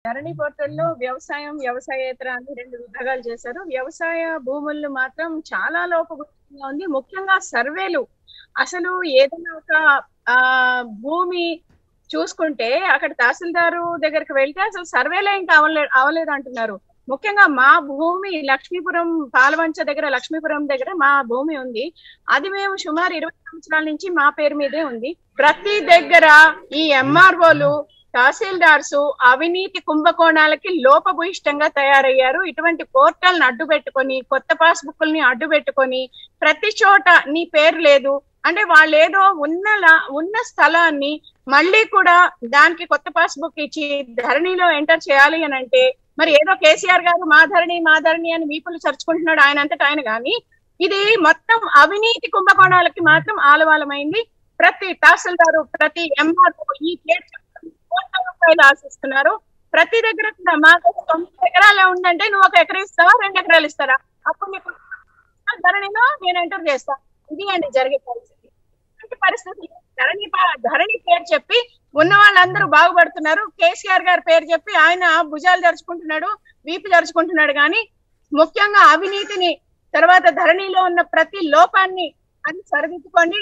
ధరణి పోర్టల్లో వ్యవసాయం, వ్యవసాయేతర అని 2 విభాగాలు చేశారు. వ్యవసాయ భూములు మాత్రం చాలా లోపభూయిష్టంగా ఉంది. ముఖ్యంగా సర్వేలు. అసలు ఏదైనా ఒక భూమి చూసుకుంటే అక్కడ తహసీల్దారు దగ్గరికి వెళ్తే అసలు సర్వేలే ఇంకా అవలేదు అంటున్నారు. ముఖ్యంగా మా భూమి లక్ష్మీపురం పాలవంచ దగ్గర, లక్ష్మీపురం దగ్గర మా భూమి ఉంది. అది మేము సుమారు 20 సంవత్సరాల నుంచి మా పేరు మీదే ఉంది. ప్రతి దగ్గర ఈ ఎంఆర్ఓలు, తహసీల్దార్స్ అవినీతి కుంభకోణాలకి లోపభూయిష్టంగా తయారయ్యారు. ఇటువంటి పోర్టల్ని అడ్డు పెట్టుకొని, కొత్త పాస్ బుక్ల్ని అడ్డు పెట్టుకొని ప్రతి చోట నీ పేరు లేదు అంటే వాళ్ళు ఏదో ఉన్న స్థలాన్ని మళ్ళీ కూడా దానికి కొత్త పాస్ బుక్ ఇచ్చి ధరణిలో ఎంటర్ చేయాలి అని అంటే మరి ఏదో కేసీఆర్ గారు మా ధరణి అని వీపులు చర్చుకుంటున్నాడు ఆయన అంతటా ఆయన. కానీ ఇది మొత్తం అవినీతి కుంభకోణాలకి మాత్రం ఆలవాలమైంది. ప్రతి తహసీల్దారు, ప్రతి ఎంఆర్ఓ ఈ రూపాయలు ఆశిస్తున్నారు. ప్రతి దగ్గర కూడా మాకు 9 ఎకరాలే ఉందంటే నువ్వు 1 ఎకరం ఇస్తావా, 2 ఎకరాలు ఇస్తారా? అప్పుడు నీకు ధరణిలో నేను ఎంటర్ చేస్తా. ఇది అండి జరిగే పరిస్థితి. ధరణి పేరు చెప్పి ఉన్న వాళ్ళందరూ బాగుపడుతున్నారు. కేసీఆర్ గారి పేరు చెప్పి ఆయన భుజాలు జరుచుకుంటున్నాడు, వీపు జరుచుకుంటున్నాడు. కానీ ముఖ్యంగా అవినీతిని, తర్వాత ధరణిలో ఉన్న ప్రతి లోపాన్ని అది సరిదిద్దుకోండి.